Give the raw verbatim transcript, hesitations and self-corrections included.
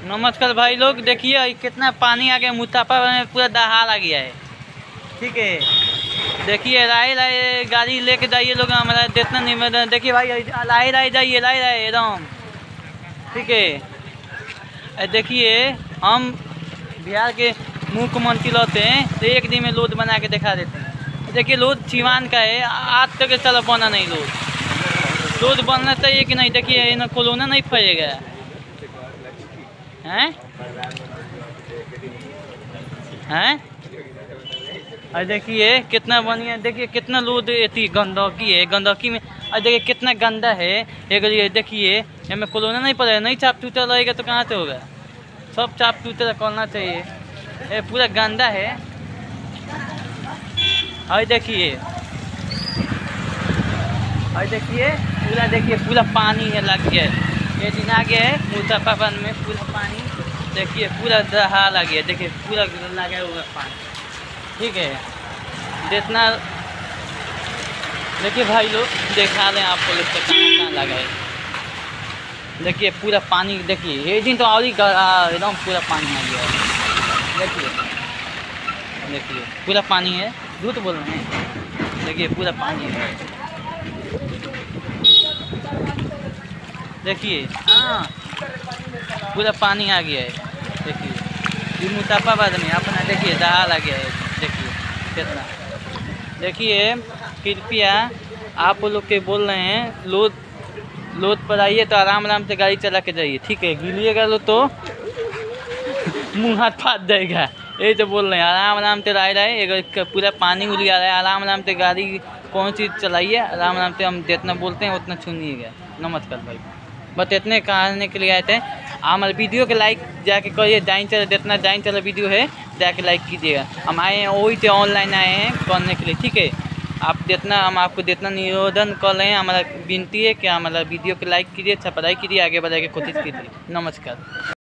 नमस्कार भाई लोग, देखिए कितना पानी आ गया, मुतापा में पूरा दहा आ गया है। ठीक है, देखिए राय राय गाड़ी लेके जाइए लोग, हमारा जितना निवेदन। देखिए भाई राय राय जाइए, राय राय एकदम। ठीक है, देखिए हम बिहार के मुख्यमंत्री रहते हैं तो एक दिन में लोड बना के दिखा देते हैं। देखिए लोड सिवान का है, आज तक चलो बना नहीं लोड लोड बनना चाहिए कि नहीं। देखिए इन्हें कोरोना नहीं फैलेगा हैं हैं और देखिए कितना बढ़िया, देखिए कितना लोड एती गंदगी है, गंदगी में। और देखिए कितना गंदा है ये। देखिए हमें कोरोना नहीं पड़ेगा, नहीं चाप टूटा रहेगा तो कहाँ से होगा। सब चाप टूटा करना चाहिए, ये पूरा गंदा है। और देखिए और देखिए पूरा देखिए पूरा पानी है लग गया है। ये दिन आ गया है मुजफ्फरपुर में पूरा पानी, देखिए पूरा दहा लग गया। देखिए पूरा लगा हुआ पानी। ठीक है, जितना देखिए भाई लोग दिखा रहे हैं आपको लोग कहाँ कहाँ लगा है। देखिए पूरा पानी, देखिए ये दिन तो और ही एकदम पूरा पानी आ गया है। देखिए देखिए पूरा पानी है, झूठ बोल रहे हैं। देखिए पूरा पानी है, देखिए हाँ पूरा पानी आ गया है। देखिए ये मुजफ्फरपुर में अपना देखिए दहा लग गया है। देखिए कितना, देखिए कृपया आप लोग के बोल रहे हैं लोड लोड पर आइए तो आराम आराम से गाड़ी चला के जाइए। ठीक है, गिलिएगा लो तो मुँह हाथ फाट जाएगा, यही तो बोल रहे हैं। आराम आराम से रह रहे हैं, पूरा पानी उल आ रहा है। आराम आराम से गाड़ी कौन चीज़ चलाइए, आराम आराम से। हम जितना बोलते हैं उतना सुनिएगा। नमस्कार भाई, बस इतने कहने के लिए आए थे। हमारे वीडियो के लाइक जाके करिए, डाइन चल जितना डाइन चला वीडियो है जाके लाइक कीजिएगा। हम आए हैं वही से ऑनलाइन आए हैं करने के लिए। ठीक है, आप जितना हम आपको जितना निवेदन कर रहे हैं, हमारा विनती है कि हमारा वीडियो को लाइक कीजिए, सब्सक्राइब कीजिए, आगे बढ़ाने की कोशिश कीजिए। नमस्कार।